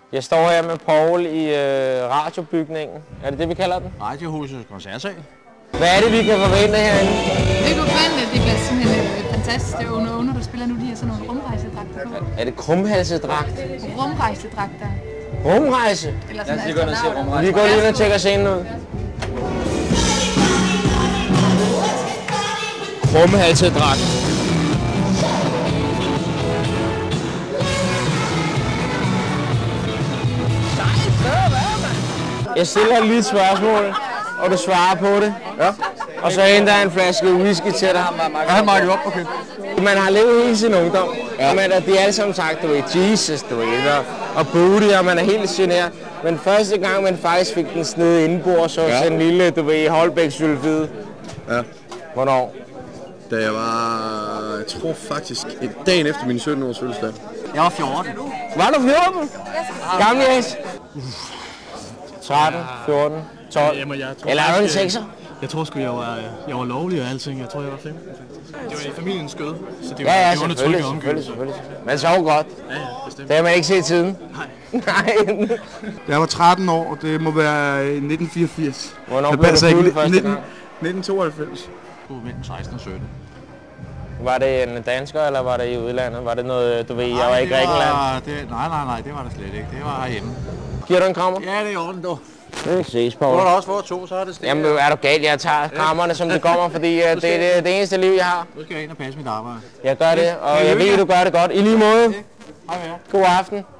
Jeg står her med Poul i radiobygningen. Er det det, vi kalder den? Radiohusets koncertsal. Hvad er det, vi kan forvente herinde? Det kan forvente, det bliver simpelthen fantastisk. Det er under, der spiller nu, de har sådan nogle rumrejsedragter på. Er det krumhalsedragt? Rumrejsedragter. Rumrejse? Eller sådan Lad os lige gå ind og se rumrejse. Vi går lige ind og tjekker scenen ud. Krumhalsedragt. Jeg stiller lige et spørgsmål, og du svarer på det. Ja. Og så henter jeg en flaske whisky til dig. Og han markerer op, okay. Man har levet hele sin ungdom, og de er alle sammen sagt, du ved, Jesus, du ved, og booty, og man er helt generet. Men første gang, man faktisk fik den sned indenbord, så sådan en lille, du ved, Holbæk sylfide. Ja. Hvornår? Da jeg var, jeg tror faktisk, dagen efter min 17-års fødselsdag. Jeg var 14. Var du 14? Gammeldags? 13, 14, 12, eller er du en 6'er? Jeg tror sgu, jeg var lovlig og alting. Jeg tror, jeg var 15. Det var i familiens skød, så det var Ja, det selvfølgelig. Man sov godt. Ja, bestemt. Det har man ikke set siden. Nej. Jeg var 13 år, og det må være 1984. Hvornår blev du fuld første gang? 1992. Mellem 16 og 17. Var det en dansker, eller var det i udlandet? Var det noget, du ved, jeg var i Grækenland? Nej, det var der slet ikke. Det var herhjemme. Giver du en krammer? Ja, det er i orden, du. Det ses, Du Poul. har da også fået 2, så er det stille. Jamen, er du galt? Jeg tager krammerne, som det kommer, fordi det er det eneste liv, jeg har. Nu skal jeg ind og passe mit arbejde. Jeg gør det, og jeg ved, du gør det godt. I lige måde. Hej med jer. God aften.